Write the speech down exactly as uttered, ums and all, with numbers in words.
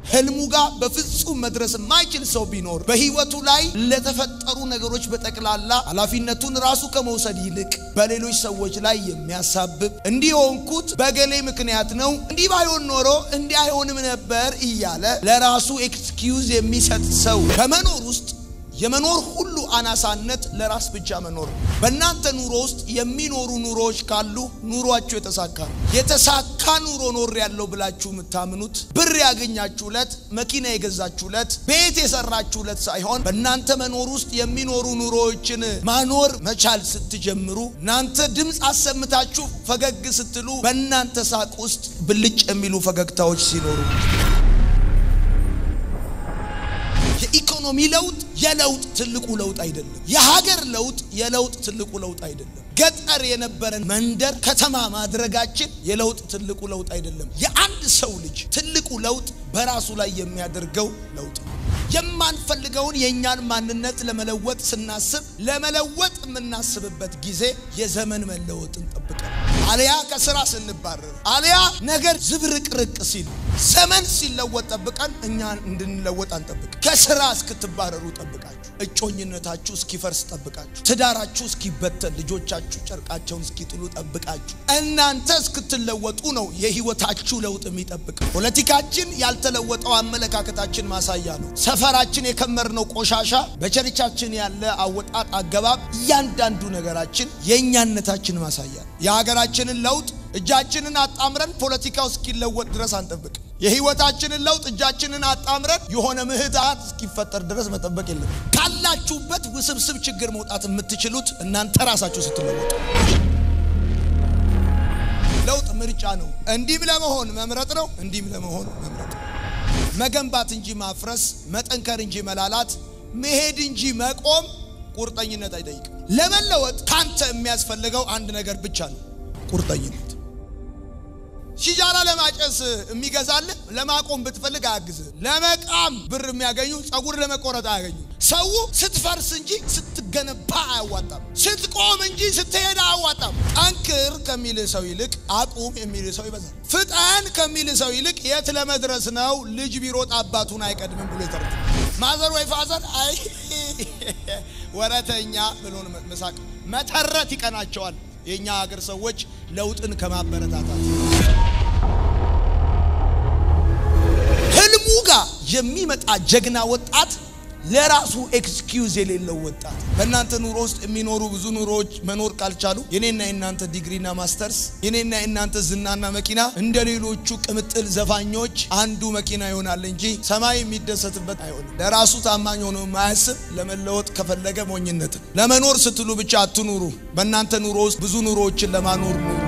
ህልሙ ጋር በፍጹም መድረስ ማይችል ሰው ቢኖር በህይወቱ ላይ ለተፈጠሩ ነገሮች በጠቅላላ ኃላፊነቱን ራሱ ከመውሰድ ይልቅ በሌሎች ሰዎች ላይ የሚያሳብብ እንዲሆንኩት በገሌ ምክንያት ነው እንዲ ባይሆን ኖሮ እንዲ አይሆንም ነበር እያለ ለራሱ ኤክስኪዩዝ የሚሰጥ ሰው ከመኖር ውስጥ የመኖር ሁሉ አናሳነት ለራስ ብቻ መኖር በእናንተ ኑሮ ውስጥ የሚኖሩ ኑሮዎች ካሉ ኑሮአችሁ የተሳካ የተሳካ ኑሮ ኖር ያለው ብላችሁ ምታምኑት ብር ያገኛችሁለት መኪና የገዛችሁለት ቤት የሰራችሁለት ሳይሆን በእናንተ መኖር ውስጥ የሚኖሩ ኑሮዎችን ማኖር መቻል ስትጀምሩ እናንተ ድምጽ አሰምታችሁ ፈገግ ስትሉ በእናንተ ሳቅ ውስጥ ብልጭ የሚሉ ፈገግታዎች ሲኖሩ የኢኮኖሚ ለውጥ የለውጥ ትልቁ ለውጥ አይደለም የሀገር ለውጥ የለውጥ ትልቁ ለውጥ አይደለም ገጠር የነበረን መንደር ከተማ ማድረጋችን የለውጥ ትልቁ ለውጥ አይደለም የአንድ ሰው ልጅ ትልቁ ለውጥ በራሱ ላይ የሚያደርገው ለውጥ የማንፈልገውን የኛን ማንነት ለመለወጥ ስናስብ ለመለወጥ ምናስብበት ጊዜ የዘመን መለወጥን ጠብቀን አልያ ከስራ ስንባረር አልያ ነገር ዝብርቅርቅ ሲል ዘመን ሲለወጥ ጠብቀን እኛ እንድንለወጥ አንጠብቅ ከስራ እስክትባረሩ ጠብቃችሁ እጮኝነታችሁ እስኪፈርስ ጠብቃችሁ ትዳራችሁ እስኪበተን ልጆቻችሁ ጨርቃቸውን እስኪጥሉ ጠብቃችሁ እናንተ እስክትለወጡ ነው የህይወታችሁ ለውጥ የሚጠብቅ ፖለቲካችን ያልተለወጠው አመለካከታችን ማሳያ ነው ሰፈራችን የከመርነው ቆሻሻ በቸርቻችን ያለ አወጣጥ አገባብ ያንዳንዱ ነገራችን የኛነታችን ማሳያ የሀገራችንን ለውጥ እጃችንን አጣምረን ፖለቲካው እስኪለወጥ ድረስ አንጠብቅ የህይወታችንን ለውጥ እጃችንን አጣምረን የሆነ ምህዳር እስኪፈጠር ድረስ መጠበቅ የለም ካላችሁበት ውስብስብ ችግር መውጣት የምትችሉት እናንተ ራሳችሁ ስትለወጡ ለውጥ ምርጫ ነው እንዲም ለመሆን መምረጥ ነው እንዲም ለመሆን መምረጥ መገንባት እንጂ ማፍረስ መጠንከር እንጂ መላላት መሄድ እንጂ መቆም ቁርጠኝነት አይጠይቅም ለመለወጥ ካንተ የሚያስፈልገው አንድ ነገር ብቻ ነው ቁርጠኝነት ሲጃራ ለማጨስ የሚገዛል ለማቆም ብትፈልግ አግዝ ለመቃም ብር የሚያገኙ ጸጉር ለመቆረጥ አያገኙ ሰው ስትፈርስ እንጂ ስትገነባ አያዋጣም ስትቆም እንጂ ስትሄድ አያዋጣም አንክር ከሚል ሰው ይልቅ አቁም የሚል ሰው ይበዛል ፍጣን ከሚል ሰው ይልቅ የት ለመድረስ ነው ልጅ ቢሮጥ አባቱን አይቀድምም ብሎ ይተርት ማዘር ወይ ፋዘር አይ ወራተኛ ብሎን መሳቅ መተረት ይቀናቸዋል የኛ ሀገር ሰዎች ለውጥን ከማበረታታት ህልሙ ጋር የሚመጣ ጀግና ወጣት ለራሱ ኤክስኪዩዝ የሌለው ወጣት በእናንተ ኑሮ ውስጥ የሚኖሩ ብዙ ኑሮዎች መኖር ካልቻሉ የኔና የናንተ ዲግሪና ማስተርስ የኔና የናንተ ዝናና መኪና እንደሌሎቹ ቅምጥል ዘፋኞች አንዱ መኪና ይሆናል እንጂ ሰማይ የሚደሰትበት አይሆንም ለራሱ ታማኝ ሆኖ ማያስብ ለመለወጥ ከፈለገ ሞኝነት ለመኖር ስትሉ ብቻ አትኑሩ በእናንተ ኑሮ ውስጥ ብዙ ኑሮዎችን ለማኖር